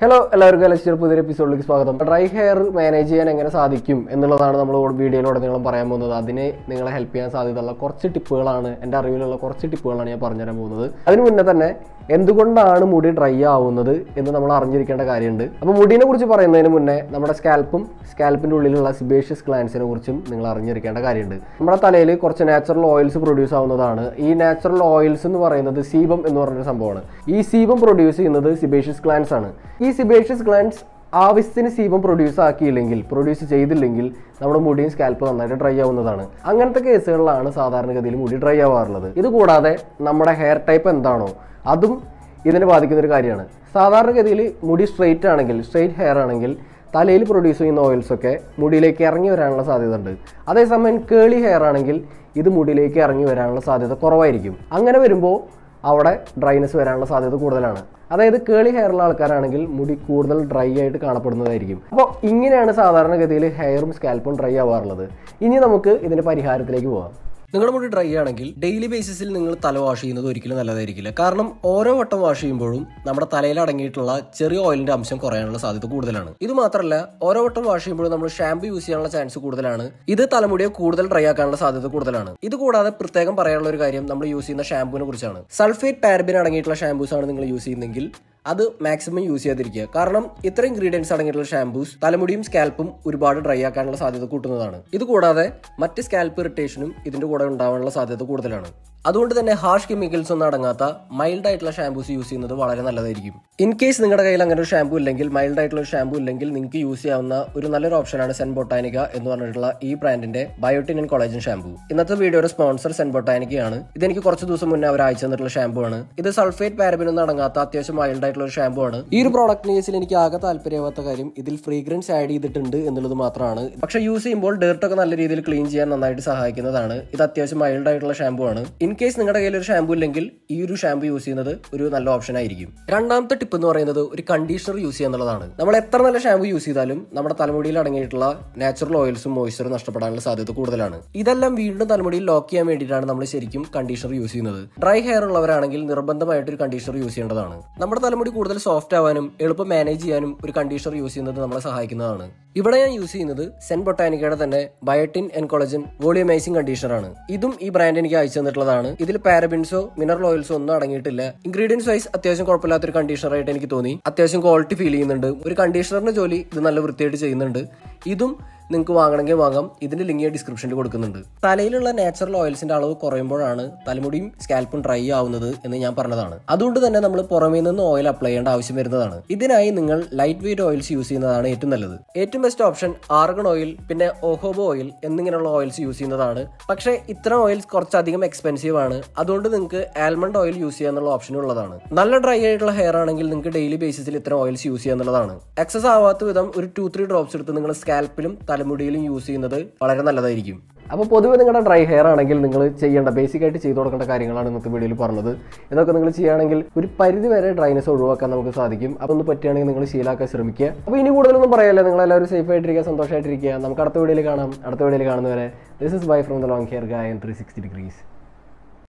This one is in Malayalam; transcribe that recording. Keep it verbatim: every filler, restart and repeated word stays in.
ഹലോ എല്ലാവർക്കും അലക്സിയുടെ പുതിയൊരു എപ്പിസോഡിലേക്ക് സ്വാഗതം. ഡ്രൈ ഹെയർ മാനേജ് ചെയ്യാൻ എങ്ങനെ സാധിക്കും എന്നുള്ളതാണ് നമ്മൾ വീഡിയോയിലൂടെ നിങ്ങളും പറയാൻ പോകുന്നത്. അതിനെ നിങ്ങളെ ഹെൽപ്പ് ചെയ്യാൻ സാധ്യതയുള്ള കുറച്ച് ടിപ്പുകളാണ്, എൻ്റെ അറിവിലുള്ള കുറച്ച് ടിപ്പുകളാണ് ഞാൻ പറഞ്ഞുതരാൻ പോകുന്നത്. അതിന് മുന്നേ തന്നെ എന്തുകൊണ്ടാണ് മുടി ഡ്രൈ ആവുന്നത് എന്ന് നമ്മൾ അറിഞ്ഞിരിക്കേണ്ട കാര്യമുണ്ട്. അപ്പോൾ മുടിനെ കുറിച്ച് പറയുന്നതിന് മുന്നേ നമ്മുടെ സ്കാൽപ്പും സ്കാൽപ്പിൻ്റെ ഉള്ളിലുള്ള സിബേഷ്യസ് ഗ്ലാൻസിനെ കുറിച്ചും നിങ്ങൾ അറിഞ്ഞിരിക്കേണ്ട കാര്യമുണ്ട്. നമ്മുടെ തലയിൽ കുറച്ച് നാച്ചുറൽ ഓയിൽസ് പ്രൊഡ്യൂസ് ആവുന്നതാണ്. ഈ നാച്ചുറൽ ഓയിൽസ് എന്ന് പറയുന്നത് സീബം എന്ന് പറഞ്ഞൊരു സംഭവമാണ്. ഈ സീബം പ്രൊഡ്യൂസ് ചെയ്യുന്നത് സിബേഷ്യസ് ഗ്ലാൻസ് ആണ്. ഈ സിബേഷ്യസ് ഗ്ലാൻസ് ആവശ്യത്തിന് സീബം പ്രൊഡ്യൂസ് ആക്കിയില്ലെങ്കിൽ, പ്രൊഡ്യൂസ് ചെയ്തില്ലെങ്കിൽ നമ്മുടെ മുടിയും സ്കാൽപ്പ് നന്നായിട്ട് ഡ്രൈ ആവുന്നതാണ്. അങ്ങനത്തെ കേസുകളിലാണ് സാധാരണഗതിയിൽ മുടി ഡ്രൈ ആവാറുള്ളത്. ഇതുകൂടാതെ നമ്മുടെ ഹെയർ ടൈപ്പ് എന്താണോ അതും ഇതിനെ ബാധിക്കുന്ന ഒരു കാര്യമാണ്. സാധാരണഗതിയിൽ മുടി സ്ട്രെയിറ്റ് ആണെങ്കിൽ, സ്ട്രെയിറ്റ് ഹെയർ ആണെങ്കിൽ തലയിൽ പ്രൊഡ്യൂസ് ചെയ്യുന്ന ഓയിൽസൊക്കെ മുടിയിലേക്ക് ഇറങ്ങി വരാനുള്ള സാധ്യത ഉണ്ട്. അതേസമയം കേളി ഹെയർ ആണെങ്കിൽ ഇത് മുടിയിലേക്ക് ഇറങ്ങി വരാനുള്ള സാധ്യത കുറവായിരിക്കും. അങ്ങനെ വരുമ്പോൾ അവിടെ ഡ്രൈനെസ് വരാനുള്ള സാധ്യത കൂടുതലാണ്. അതായത് കേളി ഹെയറുള്ള ആൾക്കാരാണെങ്കിൽ മുടി കൂടുതൽ ഡ്രൈ ആയിട്ട് കാണപ്പെടുന്നതായിരിക്കും. അപ്പോൾ ഇങ്ങനെയാണ് സാധാരണഗതിയിൽ ഹെയറും സ്കാൽപ്പും ഡ്രൈ ആവാറുള്ളത്. ഇനി നമുക്ക് ഇതിൻ്റെ പരിഹാരത്തിലേക്ക് പോകാം. നിങ്ങളുടെ മുടി ഡ്രൈ ആണെങ്കിൽ ഡെയിലി ബേസിസിൽ നിങ്ങൾ തല വാഷ് ചെയ്യുന്നത് ഒരിക്കലും നല്ലതായിരിക്കില്ല. കാരണം ഓരോ വട്ടം വാഷ് ചെയ്യുമ്പോഴും നമ്മുടെ തലയിൽ അടങ്ങിയിട്ടുള്ള ചെറിയ ഓയിലിന്റെ അംശം കുറയാനുള്ള സാധ്യത കൂടുതലാണ്. ഇത് മാത്രമല്ല, ഓരോ വട്ടം വാഷ് ചെയ്യുമ്പോഴും നമ്മൾ ഷാമ്പു യൂസ് ചെയ്യാനുള്ള ചാൻസ് കൂടുതലാണ്. ഇത് തലമുടിയെ കൂടുതൽ ഡ്രൈ ആക്കാനുള്ള സാധ്യത കൂടുതലാണ്. ഇത് കൂടാതെ പ്രത്യേകം പറയാനുള്ള ഒരു കാര്യം നമ്മൾ യൂസ് ചെയ്യുന്ന ഷാമ്പുവിനെ കുറിച്ചാണ്. സൾഫേറ്റ് പാരബിൻ അടങ്ങിയിട്ടുള്ള ഷാമ്പൂസ് ആണ് നിങ്ങൾ യൂസ് ചെയ്യുന്നതെങ്കിൽ അത് മാക്സിമം യൂസ് ചെയ്യാതിരിക്കുക. കാരണം ഇത്ര ഇൻഗ്രീഡിയൻസ് അടങ്ങിയിട്ടുള്ള ഷാമ്പൂസ് തലമുടിയും സ്കാൽപ്പും ഒരുപാട് ഡ്രൈ ആക്കാനുള്ള സാധ്യത കൂട്ടുന്നതാണ്. ഇത് കൂടാതെ മറ്റ് സ്കാൽപ്പ് ഇറിറ്റേഷനും ഇതിന്റെ കൂടെ ഉണ്ടാവാനുള്ള സാധ്യത കൂടുതലാണ്. അതുകൊണ്ട് തന്നെ ഹാർഷ് കെമിക്കൽസ് ഒന്നും അടങ്ങാത്ത മൈൽഡ് ആയിട്ടുള്ള ഷാമ്പൂസ് യൂസ് ചെയ്യുന്നത് വളരെ നല്ലതായിരിക്കും. ഇൻ കേസ് നിങ്ങളുടെ കയ്യിൽ അങ്ങനെ ഒരു ഷാമ്പൂ ഇല്ലെങ്കിൽ, മൈൽഡ് ആയിട്ടുള്ള ഒരു ഷാമ്പൂ ഇല്ലെങ്കിൽ, നിങ്ങൾക്ക് യൂസ് ചെയ്യാവുന്ന ഒരു നല്ലൊരു ഓപ്ഷനാണ് സെൻ ബൊട്ടാനിക്ക എന്ന് പറഞ്ഞിട്ടുള്ള ഈ ബ്രാൻഡിന്റെ ബയോട്ടിൻ ആൻഡ് കൊളാജൻ ഷാമ്പൂ. ഇന്നത്തെ വീഡിയോയുടെ സ്പോൺസർ സെൻ ബൊട്ടാനിക്കയാണ്. ഇതെനിക്ക് കുറച്ച് ദിവസം മുന്നേ അവർ അയച്ചു തന്നിട്ടുള്ള ഷാമ്പൂ ആണ്. ഇത് സൾഫേറ്റ് പാരബിൻ ഒന്നും അടങ്ങാത്ത അത്യാവശ്യം മൈൽഡ് ആയിട്ടുള്ള ഒരു ഷാമ്പൂ ആണ്. ഈ ഒരു പ്രോഡക്റ്റിന് കേസിൽ എനിക്ക് ആകെ താല്പര്യമാവാത്ത കാര്യം ഇതിൽ ഫ്രീഗ്രൻസ് ആഡ് ചെയ്തിട്ടുണ്ട് എന്നുള്ളത് മാത്രമാണ്. പക്ഷെ യൂസ് ചെയ്യുമ്പോൾ ഡേർട്ടൊക്കെ നല്ല രീതിയിൽ ക്ലീൻ ചെയ്യാൻ നന്നായിട്ട് സഹായിക്കുന്നതാണ്. ഇത് അത്യാവശ്യം മൈൽഡ് ആയിട്ടുള്ള ഷാമ്പൂ ആണ്. ഇൻ കേസ് നിങ്ങളുടെ കയ്യിൽ ഒരു ഷാമ്പൂ ഇല്ലെങ്കിൽ ഈ ഒരു ഷാമ്പൂ യൂസ് ചെയ്യുന്നത് ഒരു നല്ല ഓപ്ഷൻ ആയിരിക്കും. രണ്ടാമത്തെ ടിപ്പ് എന്ന് പറയുന്നത് ഒരു കണ്ടീഷണർ യൂസ് ചെയ്യുക എന്നുള്ളതാണ്. നമ്മൾ എത്ര നല്ല ഷാമ്പൂ യൂസ് ചെയ്താലും നമ്മുടെ തലമുടിയിൽ അടങ്ങിയിട്ടുള്ള നാച്ചുറൽ ഓയിൽസും മോയ്സ്ചറും നഷ്ടപ്പെടാനുള്ള സാധ്യത കൂടുതലാണ്. ഇതെല്ലാം വീണ്ടും തലമുടിയിൽ ലോക്ക് ചെയ്യാൻ വേണ്ടിയിട്ടാണ് നമ്മൾ ശരിക്കും കണ്ടീഷണർ യൂസ് ചെയ്യുന്നത്. ഡ്രൈ ഹെയർ ഉള്ളവരാണെങ്കിൽ നിർബന്ധമായിട്ട് ഒരു കണ്ടീഷണർ യൂസ് ചെയ്യേണ്ടതാണ്. നമ്മുടെ തലമുടി കൂടുതൽ സോഫ്റ്റ് ആവാനും എളുപ്പം മാനേജ് ചെയ്യാനും ഒരു കണ്ടീഷണർ യൂസ് ചെയ്യുന്നത് നമ്മളെ സഹായിക്കുന്നതാണ്. ഇവിടെ ഞാൻ യൂസ് ചെയ്യുന്നത് സെൻ ബൊട്ടാനിക്കയുടെ തന്നെ biotin and collagen volumizing conditioner ആണ്. ഇതും ഈ ബ്രാൻഡ് എനിക്ക് അയച്ചു തന്നിട്ടുള്ളതാണ്. ഇതിൽ പാരബിൻസോ മിനറൽ ഓയിൽസോ ഒന്നും അടങ്ങിയിട്ടില്ല. ഇൻഗ്രീഡിയൻസ് വൈസ് അത്യാവശ്യം കുഴപ്പമില്ലാത്തൊരു കണ്ടീഷണർ ആയിട്ട് എനിക്ക് തോന്നി. അത്യാവശ്യം ക്വാളിറ്റി ഫീൽ ചെയ്യുന്നുണ്ട്. ഒരു കണ്ടീഷണറിന്റെ ജോലി ഇത് നല്ല വൃത്തിയായിട്ട് ചെയ്യുന്നുണ്ട്. ഇതും നിങ്ങൾക്ക് വാങ്ങണമെങ്കിൽ വാങ്ങാം. ഇതിന്റെ ലിങ്ക് ഡിസ്ക്രിപ്ഷനിൽ കൊടുക്കുന്നുണ്ട്. തലയിലുള്ള നാച്ചുറൽ ഓയിൽസിന്റെ അളവ് കുറയുമ്പോഴാണ് തലമുടിയും സ്കാൽപ്പും ഡ്രൈ ആവുന്നത് എന്ന് ഞാൻ പറഞ്ഞതാണ്. അതുകൊണ്ട് തന്നെ നമ്മൾ പുറമേ നിന്ന് ഓയിൽ അപ്ലൈ ചെയ്യേണ്ട ആവശ്യം വരുന്നതാണ്. ഇതിനായി നിങ്ങൾ ലൈറ്റ് വെയിറ്റ് ഓയിൽസ് യൂസ് ചെയ്യുന്നതാണ് ഏറ്റവും നല്ലത്. ഏറ്റവും ബെസ്റ്റ് ഓപ്ഷൻ ആർഗൺ ഓയിൽ, പിന്നെ ഓഹോബോ ഓയിൽ എന്നിങ്ങനെയുള്ള ഓയിൽസ് യൂസ് ചെയ്യുന്നതാണ്. പക്ഷേ ഇത്തരം ഓയിൽസ് കുറച്ചധികം എക്സ്പെൻസീവ് ആണ്. അതുകൊണ്ട് നിങ്ങൾക്ക് ആൽമണ്ട് ഓയിൽ യൂസ് ചെയ്യാന്നുള്ള ഓപ്ഷൻ ഉള്ളതാണ്. നല്ല ഡ്രൈ ആയിട്ടുള്ള ഹെയർ ആണെങ്കിൽ നിങ്ങൾക്ക് ഡെയിലി ബേസിസിൽ ഇത്തരം ഓയിൽസ് യൂസ് ചെയ്യാന്നുള്ളതാണ്. എക്സസ് ആവാത്ത വിധം ഒരു ടു ത്രീ ഡ്രോപ്സ് എടുത്ത് നിങ്ങൾ സ്കാൽപ്പിലും തലമുടിയിലും യൂസ് ചെയ്യുന്നത് വളരെ നല്ലതായിരിക്കും. അപ്പോൾ പൊതുവെ നിങ്ങളുടെ ഡ്രൈ ഹെയർ ആണെങ്കിൽ നിങ്ങൾ ചെയ്യേണ്ട ബേസിക് ആയിട്ട് ചെയ്തു കൊടുക്കേണ്ട കാര്യങ്ങളാണ് ഇന്നത്തെ വീഡിയോയിൽ പറഞ്ഞത്. ഇതൊക്കെ നിങ്ങൾ ചെയ്യുകയാണെങ്കിൽ ഒരു പരിധി വരെ ഡ്രൈനെസ് ഒഴിവാക്കാൻ നമുക്ക് സാധിക്കും. അതൊന്ന് പറ്റുകയാണെങ്കിൽ നിങ്ങൾ ശീലാക്കാൻ ശ്രമിക്കുക. അപ്പോൾ ഇനി കൂടുതലൊന്നും പറയല്ലേ, നിങ്ങളെല്ലാവരും സേഫ് ആയിട്ടിരിക്കുക, സന്തോഷമായിട്ടിരിക്കുക. നമുക്ക് അടുത്ത വീഡിയോയിൽ കാണാം. അടുത്ത വീഡിയോയിൽ കാണുന്നവരെ this is bye from the long hair guy in three sixty degrees.